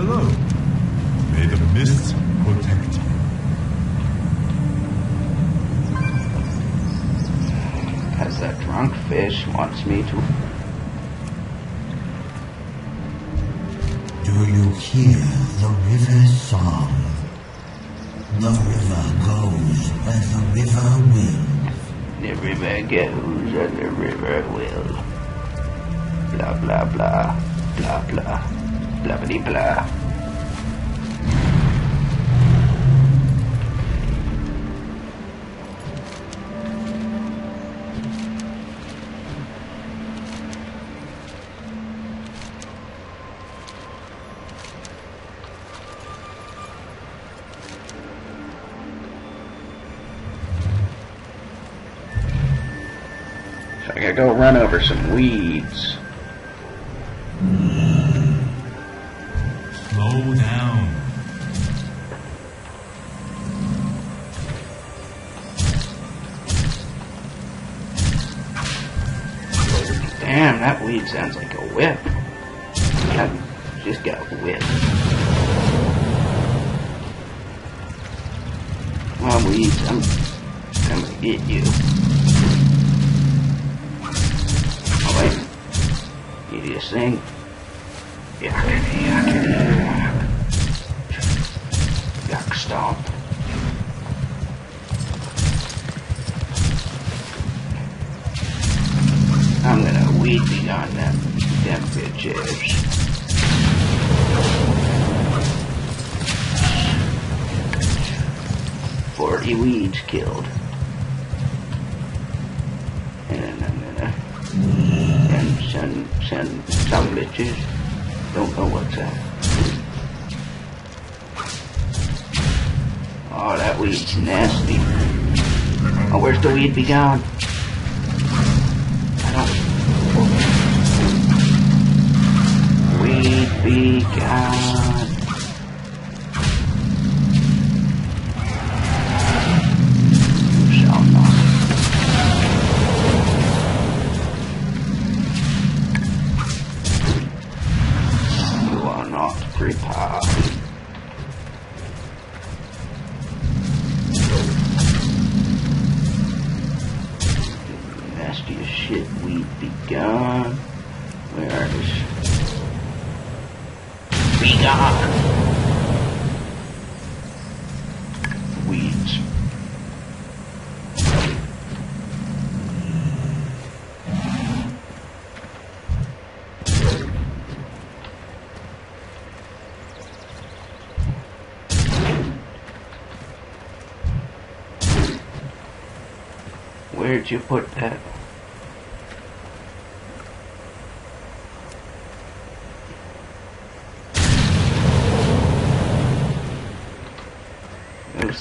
Hello. May the mists protect you. As that drunk fish wants me to. Do you hear the river's song? The river goes where the river will. The river goes and the river will. Blah blah blah. Blah blah. Blah blah blah. I gotta go run over some weeds. Slow down. Damn, that weed sounds like a whip. I just got whipped. Come on, weeds, I'm gonna get you. You need to sing. Yuck stomp. I'm gonna weed beyond them bitches. 40 weeds killed. And then I'm gonna send some bitches. Don't know what's that. Oh, that weed's nasty. Oh, where's the weed be gone? I don't. Weed be gone. You shall not. Prepared. Nasty as shit, weed be gone. Where is be gone? Weeds. Where'd you put that? Those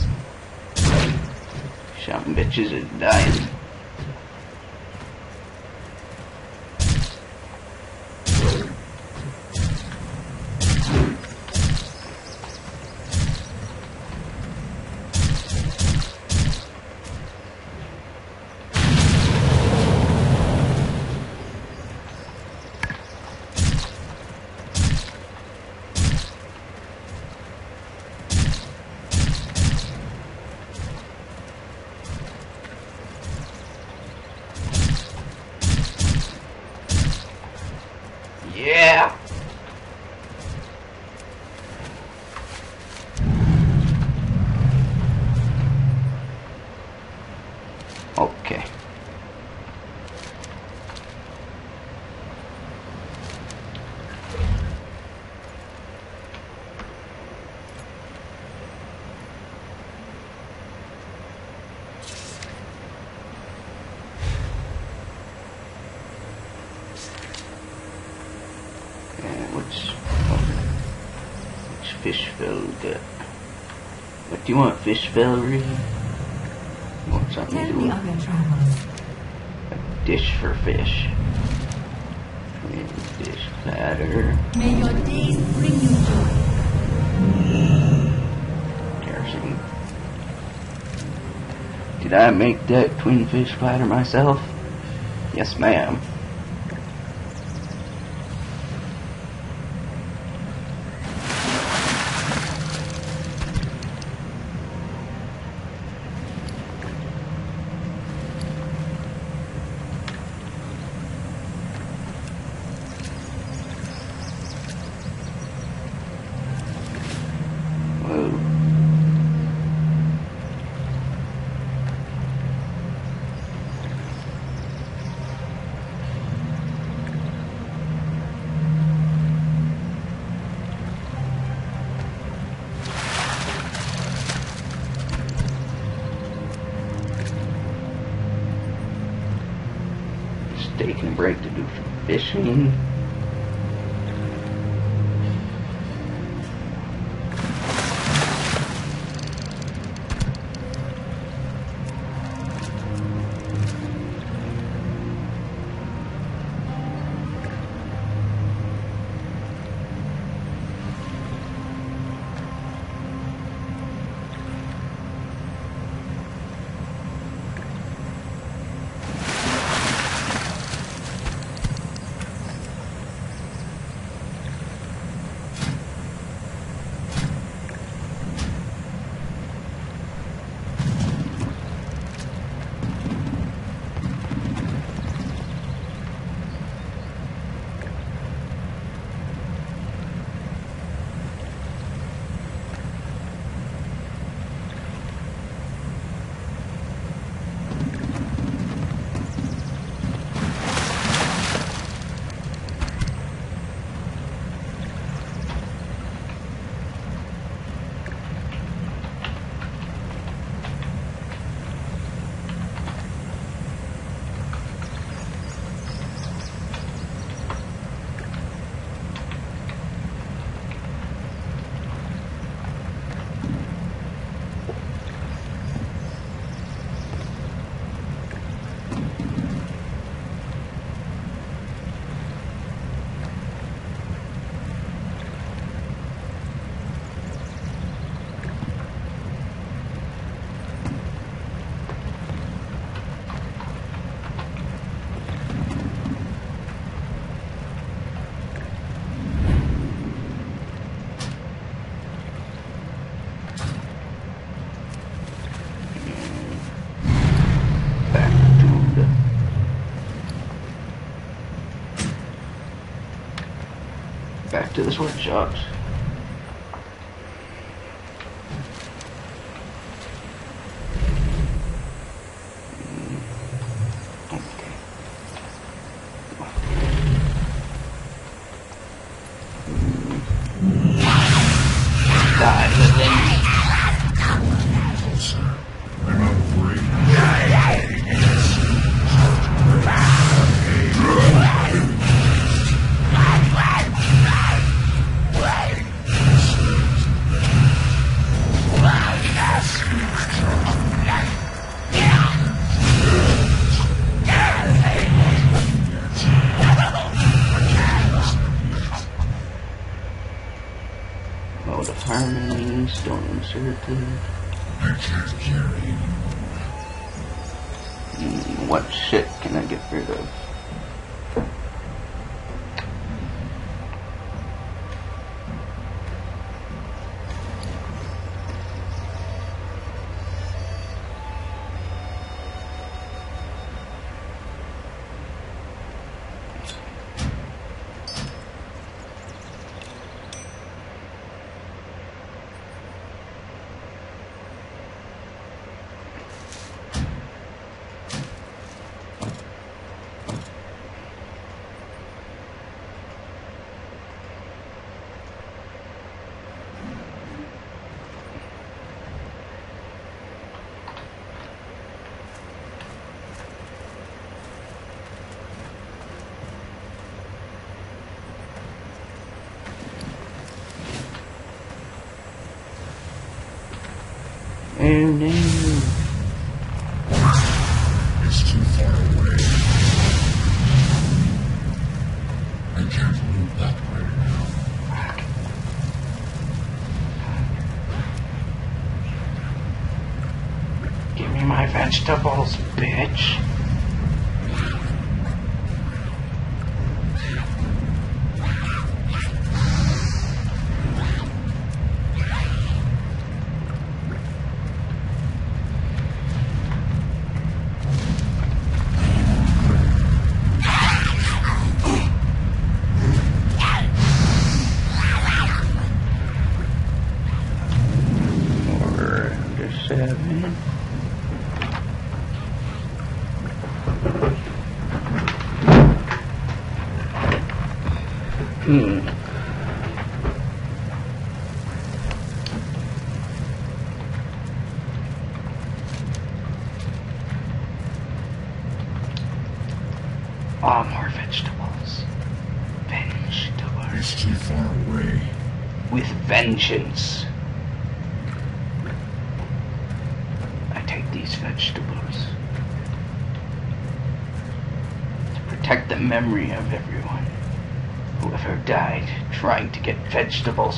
some bitches are dying. Yeah. Okay. Which fish fell good? What do you want, fish Valerie? You want something to do? A dish for fish. And dish platter. May your days bring you joy. Kerosene. Did I make that twin fish platter myself? Yes, ma'am. spring break to do some fishing. Back to the sweatshops. Okay. Die, living. I'm afraid. Mode of harmony, stone inserted. I can't carry anymore. What shit can I get rid of? Oh no. It's too far away. I can't move that way now. Give me my vegetables, bitch. Seven. Oh, more with vengeance. I take these vegetables to protect the memory of everyone who ever died trying to get vegetables.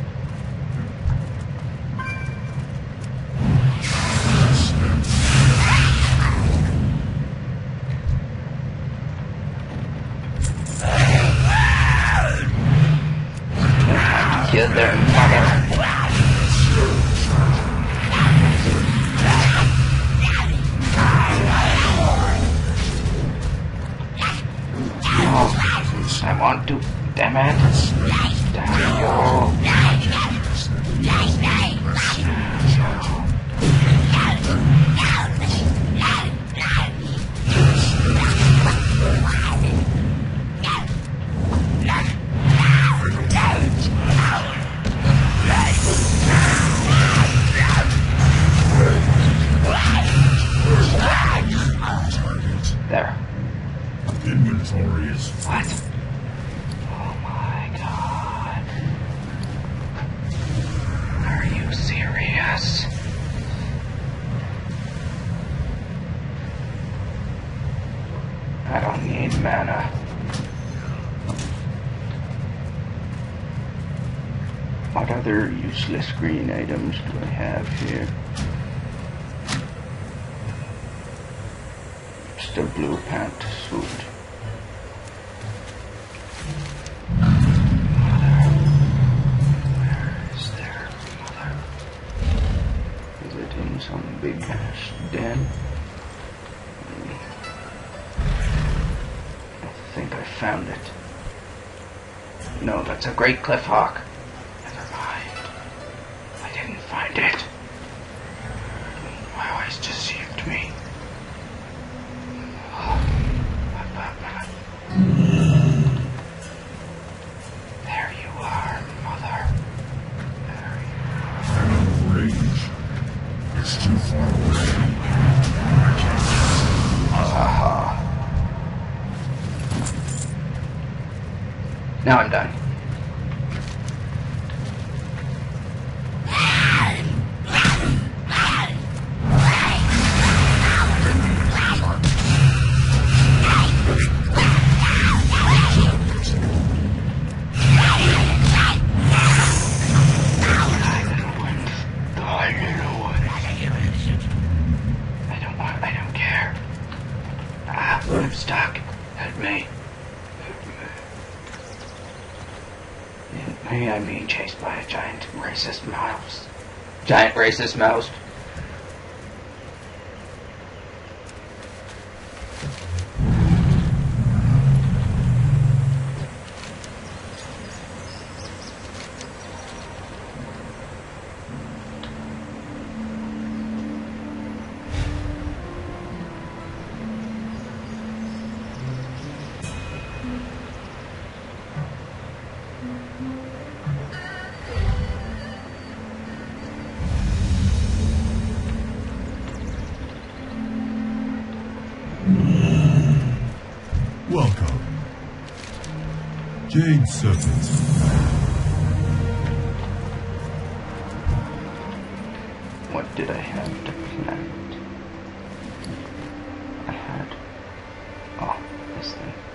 Kill their mother. Oh, I want to. Damn it. Damn you. There. Inventory is What? Oh my god. Are you serious? I don't need mana. What other useless green items do I have here? Just a blue pant suit. In some big ass den. I think I found it. No, that's a great cliff hawk. Never mind. I didn't find it. My eyes deceived me. There you are, mother. There you are. range. It's too far away. Now I'm done. I don't care. I'm stuck. Help me. Maybe I'm being chased by a giant racist mouse. Giant racist mouse. Welcome. Jade Serpent. What did I have to plant? I had... Oh, this thing.